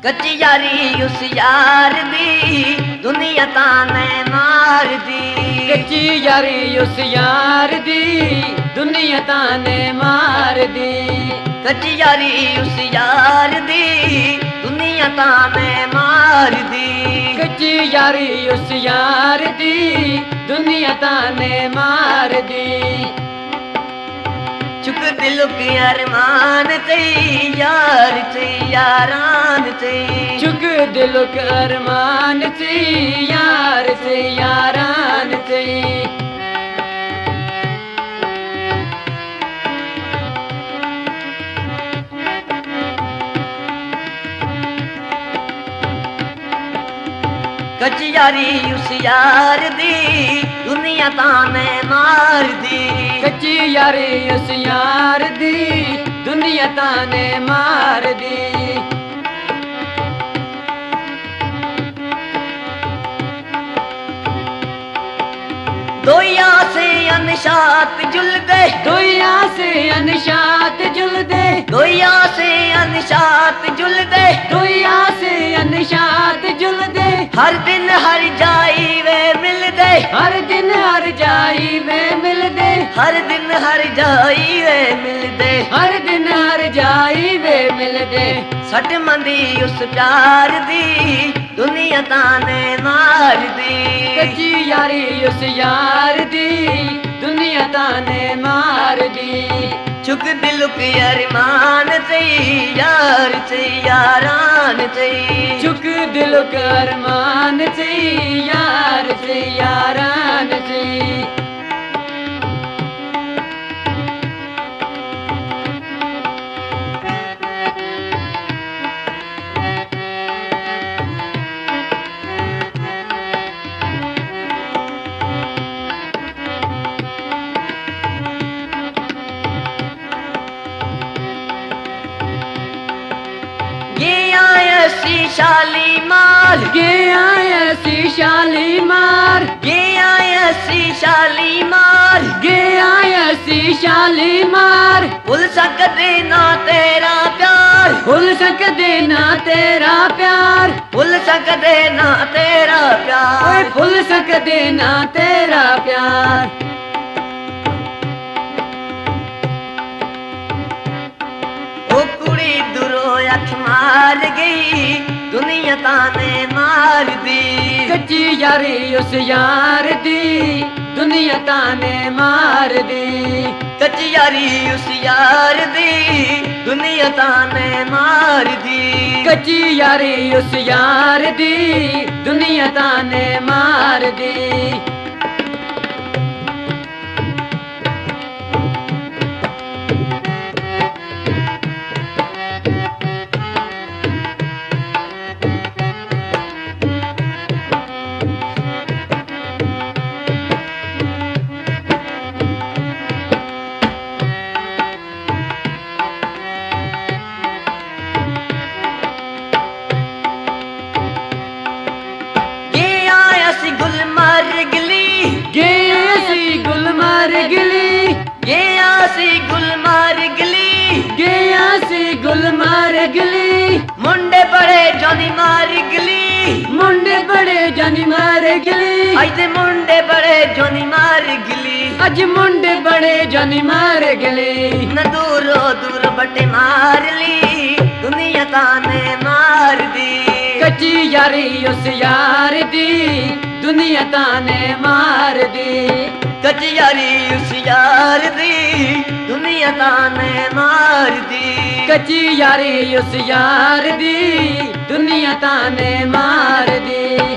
कच्ची यारी उस यार दी दुनिया ताने मार दी। कच्ची यारी उस यार दी दुनिया ताने मार दी। कच्ची यारी उस यार दी दुनिया ताने मार दी। कच्ची यारी उस यार दी दुनिया ताने मार दी। चुक दिल के अरमान ते यार ते यारान ते। चुक दिल के अरमान ते यार से यारान से। कच्ची यारी उस यार दी दुनिया ताने मार दी। कच्ची यारी उस यार दी दुनिया ताने मार दी। दोया से अनशात जुल दे। दोया से अनशात जुल दे। दोया से अनशात जुल दे। दोया से अनशात जुल दे। हर दिन हर जाई वे मिल दे। हर दिन हर जाई वे मिल दे। हर दिन हर जाई वे मिल दे। हर दिन हर जाई वे मिल दे। सट मंदी उस प्यार दी दुनिया ताने मार दी। कच्ची यारी उस यार दी दुनिया ताने मार दी। चुक दिल के अरमान से यार से यारान से। चुक दिल के अरमान से यार से यारान से। शालीमार गे आया सी शालीमार। गे आया सी शालीमार। गे आया सी शालीमार। भूल सकदे ना तेरा प्यार। भूल सकदे ना तेरा प्यार। भूल सकदे ना तेरा प्यार। भूल सकदे ना तेरा प्यार। ओ कुड़ी दुरो अख मार गई दुनिया ताने मार दी। कच्ची यारी उस यार दी दुनिया ताने मार दी। कच्ची यारी उस यार दी दुनिया ताने मार दी। कच्ची यारी उस यार दी दुनिया ताने मार दी। गली मुंडे बड़े जानी मार गली। मुंडे बड़े जानी मार गली। आज मुंडे बड़े जानी मार गली। आज मुंडे बड़े जानी मार गली। न दूरो दूर बटे मार ली दुनिया ताने मार दी। कच्ची यारी उस यार दी दुनिया ताने मार दी। कच्ची यारी उस यार दी दुनिया ताने मार दी। कच्ची यारी उस यार दी दुनिया ताने मार दी।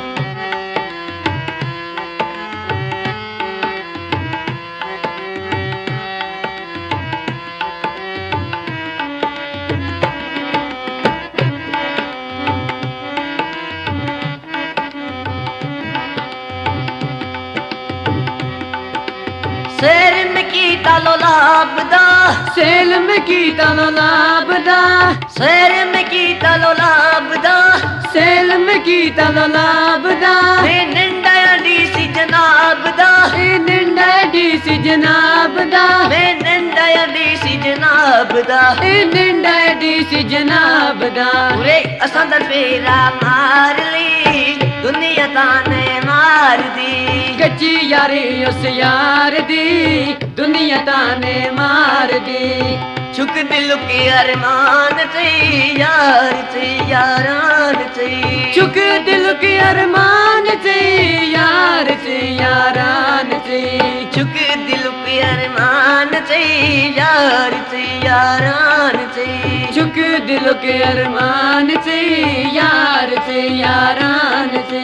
शेर में की तालो लाभदा। सेल में की तालो लाभदा। शेर में की तालो लाभदा। सेल में की तलो लाभदा। निंडा डीसी जनाब दा। निंडा डीसी सी जनाब दा मैं निंदा दी सी जनाब दा निंदा दी सी जनाब दा पूरे असां दा फेरा मार ली दुनिया ताने मार दी कच्ची यारी उस यार दी दुनिया ताने मार दी चुक दिल के अरमान से यार से यारान से चुक दिल के अरमान से यार से यारान से चुक दिल के अरमान से यार से यारान से चुक दिल के अरमान से यार से यारान से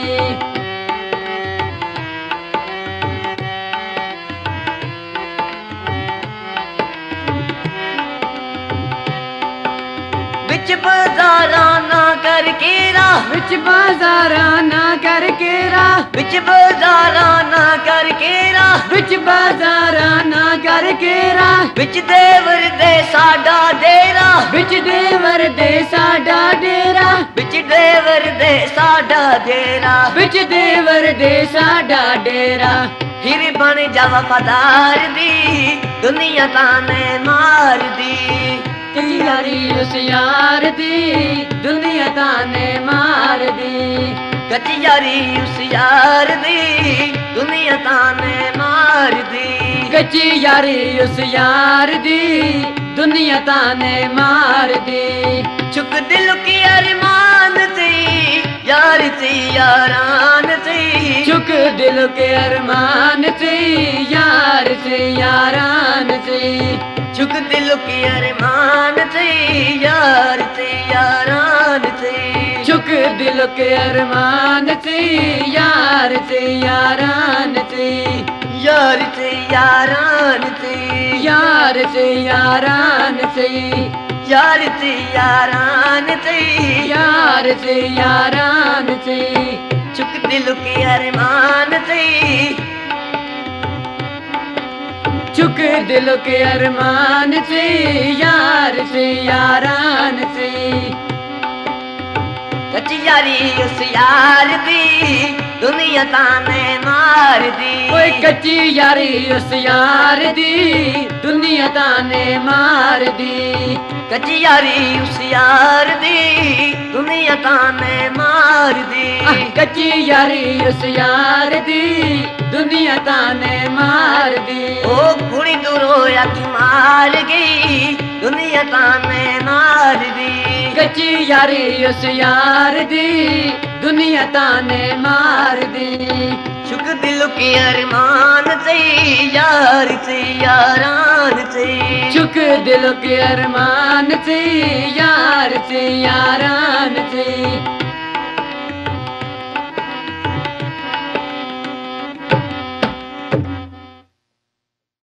बिच बाजारा ना कर केरा बिच बाजारा ना कर केरा बिच बाजारा ना कर केरा बिच बाजारा ना कर केरा बिच देवर दे साडा डेरा बिच देवर दे साडा डेरा बिच देवर दे साडा डेरा बिच देवर दे साडा डेरा फिर बन जा वफादार दी दुनिया ताने मार दी यारी उस यार दी दुनिया ताने मार दी कच्ची यारी उस यार दी दुनिया ताने मार दी कच्ची यारी उस यार दी दुनिया ताने मार दी चुक दिल के अरमान से यार से यारान से चुक दिल के अरमान से यार से यारान से चुक दिल के अरमान से यार से यारान से चुक दिल के अरमान से यार से यारान से यार से यारान से यार से यारान से यार से यारान से यार से यारान से चुक दिल के अरमान से चुक दिल के अरमान से यार से यारान से कच्ची यारी उस यार दी दुनिया ताने मार दी ओए कच्ची यारी उस यार दी दुनिया ताने मार दी कच्ची यारी उस यार दी दुनिया ताने मार दी कच्ची यारी उस यार दी दुनिया ताने मार दी ओ कुड़ी दूरो या की मार गई दुनिया ताने मार दी कच्ची यारी उस यार दी दुनिया ताने मार दी चुक दिल के अरमान से यार से यारान से चुक दिल के अरमान से यार